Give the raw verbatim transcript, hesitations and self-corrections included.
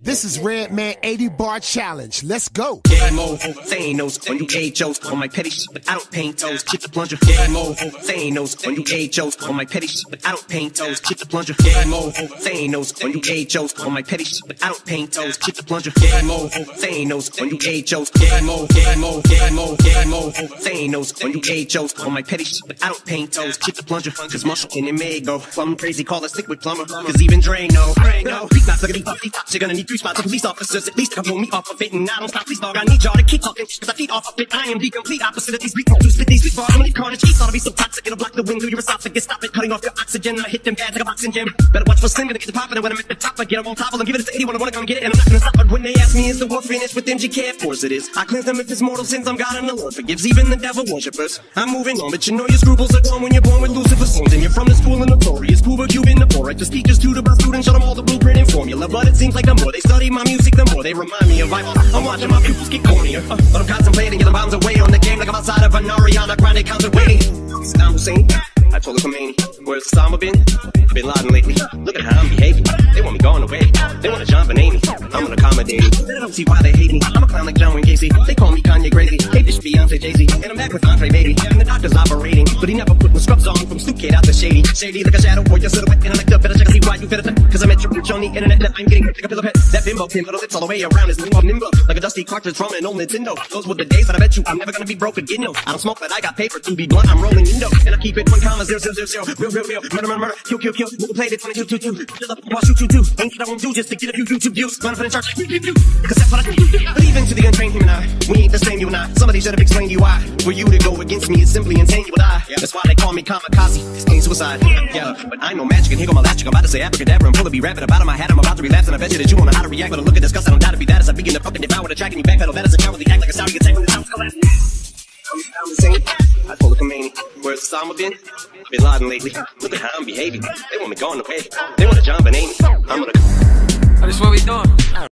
This is Redman eighty bar challenge. Let's go. Game over, saying those on you H Os on my petty shit, but I don't paint toes. Chip the plunger. Game over, saying those on you H Os on my petty shit, but I don't paint toes. Chip the plunger. Game over, saying those on you H Os on my petty shit, but I don't paint toes. Chip the plunger. Game over, saying those on you H Os. Game over, game over, game over, game over, saying those on you H Os on my petty shit, but I don't paint toes. Chip the plunger. Cause Mashup and it may go plumb crazy, call us liquid plumber. Cause even Dre know, no, beat not gonna be puffy tops. You're gonna need three spots of police officers at least to blow me off of it. And I don't stop, please dog, I need y'all to keep talking. Cause I feed off of it, I am the complete opposite of these beats. To spit these sweet bars, I'm gonna leave carnage. East ought to be so toxic, it'll block the wind through your esophagus. Stop it, cutting off your oxygen. I hit them bad like a boxing gym. Better watch for Slim, gonna get the poppin'. And when I'm at the top, I get them on top. I'm giving it to anyone who wanna come get it. And I'm not gonna stop. But when they ask me, is the war finished with M G K? Of course it is. I cleanse them if it's mortal sins. I'm God and the Lord forgives even the devil worshippers. I'm moving on, but you know your scruples are gone when you're born with Lucifer's sons. And you're from the school of notorious Cuba, Cuban, the poor. Just teachers to the best students, show them all the blueprint and formula. But it seems like the more they study my music, the more they remind me of Bible. I'm watching my pupils get cornier, uh, but I'm contemplating getting bombs away on the game like I'm outside of an Ariana Grande concert waiting. Saddam Hussein, I told her Khomeini, where's Osama bin? Bin Laden lately. Look at how I'm behaving. They want me gone away. They want to John Benet me. I'm unaccommodating. They don't see why they hate me. I'm a clown like John Wayne Gacy. They call me Kanye Grady. Hate this Beyonce Jay-Z. And I'm back with Andre Baby. And the doctor's operating, but he never put my scrubs on from Snoop Kid out to Shady. Shady like a shadow or your silhouette. And I like to better check and see why you fit it. Cause I met your bitch on the internet. That I'm getting like a pillow pet. That bimbo pin, little lips all the way around his nimble nimble. Like a dusty cartridge from an old Nintendo. Those were the days that I bet you I'm never gonna be broke again. No, I don't smoke, but I got paper to be blunt. I'm rolling Indo. And I keep it one comma zero zero zero zero. Real, real, real. Murder, murder, murder. Kill, kill, kill. Nigga played it twenty-two two two. Just up, watch you two two. Ain't shit I won't do just to get a few YouTube views. Run for the church. Cause that's what I do. But even to the untrained human eye, we ain't the same, you and I. Somebody should have explained you why. For you to go against me is simply insane, you would die. That's why they call me kamikaze. It's plain suicide. Yeah, but I know magic and here go my latch. I'm about to say abracadabra. I'm full of be rapping about in my hat. I'm about to relapse and I bet you that you wanna how to react. But a look at disgust, I don't doubt to be that as I begin to fucking devour the track and you backpedal. That is a cowardly act like a Saudi attack when the house collapses. I'm insane. I told her Khomeini, where's Osama bin? Bin Laden lately. Look at how I'm behaving. They want me gone away. They want to John Benet me. I'm gonna. That's what we doing.